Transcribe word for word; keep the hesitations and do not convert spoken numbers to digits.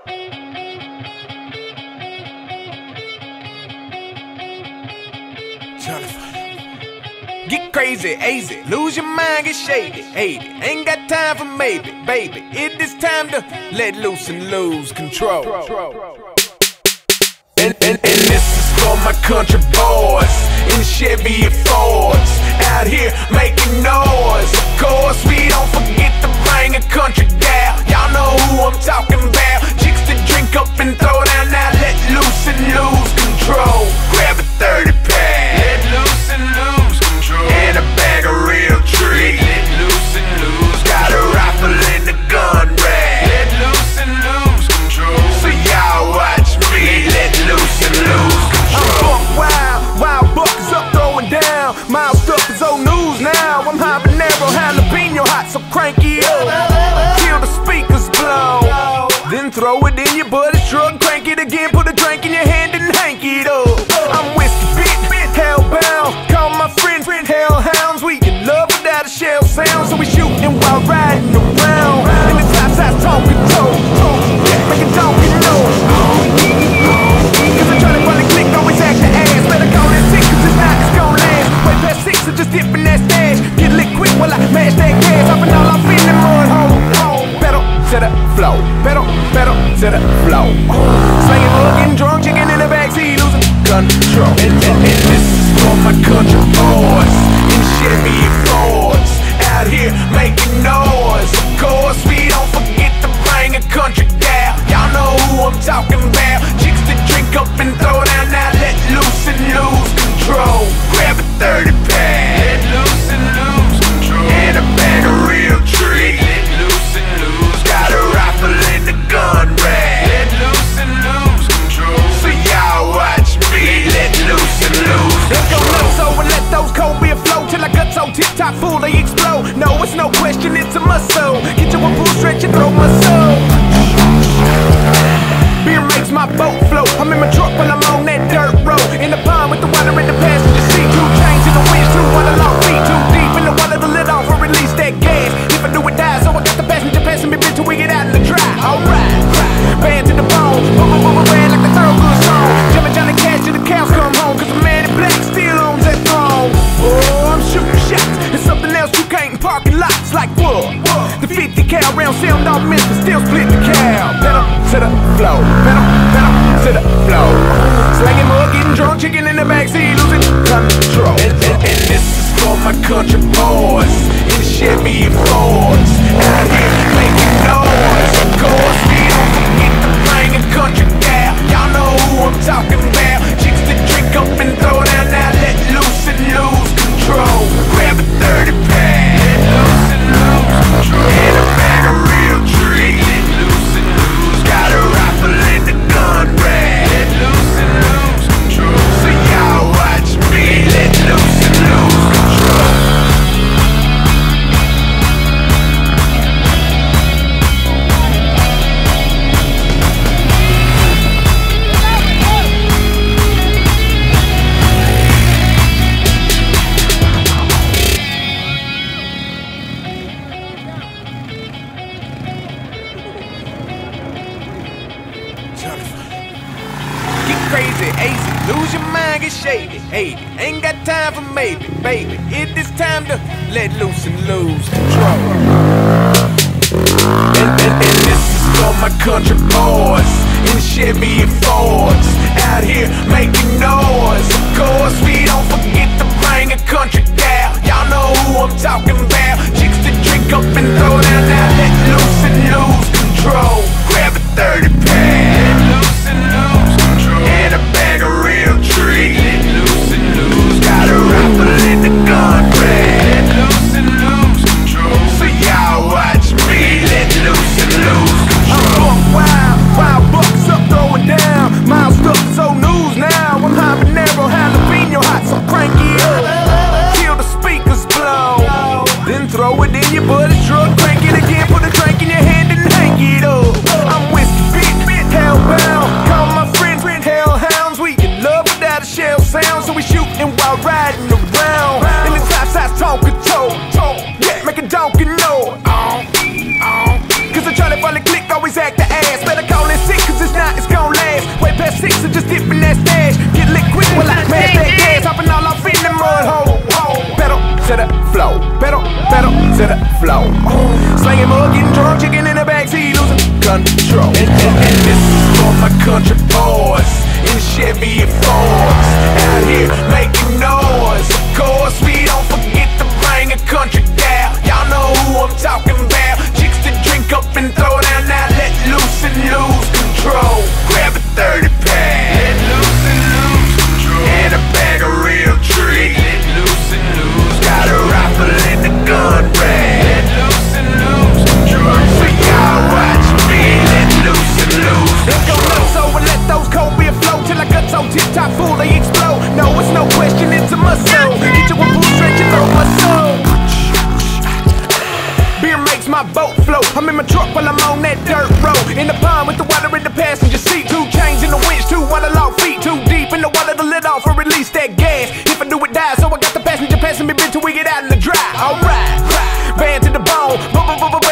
Get crazy, hazy, lose your mind, get shady, hate it. Ain't got time for maybe, baby. It is time to let loose and lose control. And, and, and this is for my country boys in the Chevy and Fords, out here making noise. Of course, we don't forget to bring a country gal. Y'all know who I'm talking about. Chicks to drink up and throw down. Now let loose and lose control. Grab a thirty pack, let loose and lose control, and a bag of real trees. Let loose and lose. Got a rifle in the gun rack. Let loose and lose control. So y'all watch me. Let loose and lose control. I'm buck wild, wild buck is up throwing down. Mild stuff is old news now. I'm habanero, jalapeno hot, so crank it up till the speakers blow. Then throw it in your buddy's truck, crank it again, put a drink in your hand and hank it up. I'm whiskey bit, hellbound. Call my friends hellhounds. We in love without a shell sound, so we shooting while riding around. And the top side's talking toes, yeah, make a donkey nose. Cause I try to run the click, always act the ass. Better call that six, cause this night is gon' last. Way past six, so just dip in that stash. Get lit quick while I mash that gas. Hopping all off in the mud, home, home. Pedal to the flow, pedal, pedal to the flow. Slanging mud, getting drunk, chicken in the backseat, losing control. And, and, and this is for my country boys in Chevy and Fords, out here making noise. Of course, we don't forget to bring a country gal. Y'all know who I'm talking about. Chicks to drink up and throw down. Now let loose and lose control. Grab a thirty pack, let loose and lose control, and a bag of real trees. Let loose and lose. Got a rifle in the gun rack. Let loose and lose control. So y'all watch me. Let loose and lose control. Let's go nuts over, let those cold beer flow till I guts on tip top full, they explode. No, it's no question, it's a muscle. Get you a full stretch and throw my soul. Beer makes my boat float. I'm in my truck when I'm on that dirt road. In the pond with the water in the passenger seat. Two chains in the winch, two water long feet. Too deep in the water, the lid off or release that gas. If I do it, die, so I got the passenger passing me bitch till we get out in the dry. Alright, band to the bone, boom, boom, boom, red like the Thorogood song. Jumping Johnny Cash till the cows come home, cause the man in black still owns that throne. Oh, I'm shooting shots, it's something else you can't in parking lots like what? The fifty cal round sound off miss, but still split the cow. Pedal to the flow, pedal, pedal to the flow. Slanging mud, getting drunk, chicken in the backseat, losing control. And, and, and this is for my country boys in the Chevy and Fords, out here making noise. Of course, we don't forget to bring a country gal. Y'all know who I'm talking about. Chicks to drink up and throw down. Now let loose and lose control. Grab a thirty pack, let loose and lose control, and a bag of real trees. Let loose and lose. Got a rifle in the gun rack. Let loose and lose control. So y'all watch me. Let loose and lose control. Get crazy, hazy, lose your mind, get shady, hate it. Ain't got time for maybe, baby. It is time to let loose and lose control. And, and, and this is for my country boys in Chevy and Fords, out here making noise. Of course, we don't forget to bring a country gal. Y'all know who I'm talking about. Chicks to drink up and throw down. Now let loose and lose control. Grab a thirty pack, let loose and lose control, and a bag of real trees. Let loose and lose. Got a rifle in the gun rack. Let loose and lose control. So y'all watch me. Let loose and lose control. I'm wild, wild bucks up throwing down. Mild stuff is old news now. I'm habanero, jalapeno hot, so crank it up till the speakers blow. Then throw it in your buddy's truck, crank it again, put a drink in your hand and hank it up. I'm whiskey bit, hellbound. Call my friends hellhounds. We in love without a shell sound, so we shooting while riding around. And the top side's talking toe, yeah, make a donkey know. Cause I try to find the click, always act the ass. Better call it six. six or just dipping that stash. Get liquid while I smash that gas, hopping all off in the mud hole. Pedal to the flow, pedal, pedal to the flow. Slanging mud, getting drunk, chicken in the backseat, losing control. And, and, and this is for my country boys in the Chevy and Fords, out here making noise. Of course, we don't forget to bring a country gal. Y'all know who I'm talking about. Chicks that drink up and throw down, now let loose and lose control. Grab a thirty pack, let loose and lose control, and a bag of real trees. Let loose and lose. Got a rifle in the gun rack. Let loose and lose control. So y'all watch me. Let loose and lose control. Let's go nuts over, let those cold beer flow till I cut so tip top full they explode. No, it's no question, it's a muscle. Get you one full stretch and throw my soul. Beer makes my boat float. I'm in my truck while I'm on that dirt road. In the pond with the water in the passenger seat. Two chains in the winch, two waterlogged feet. Too deep in the water to let off or release that gas. If I do it, die. So I got the passenger passing me, bitch, till we get out in the dry. Alright, band to the bone,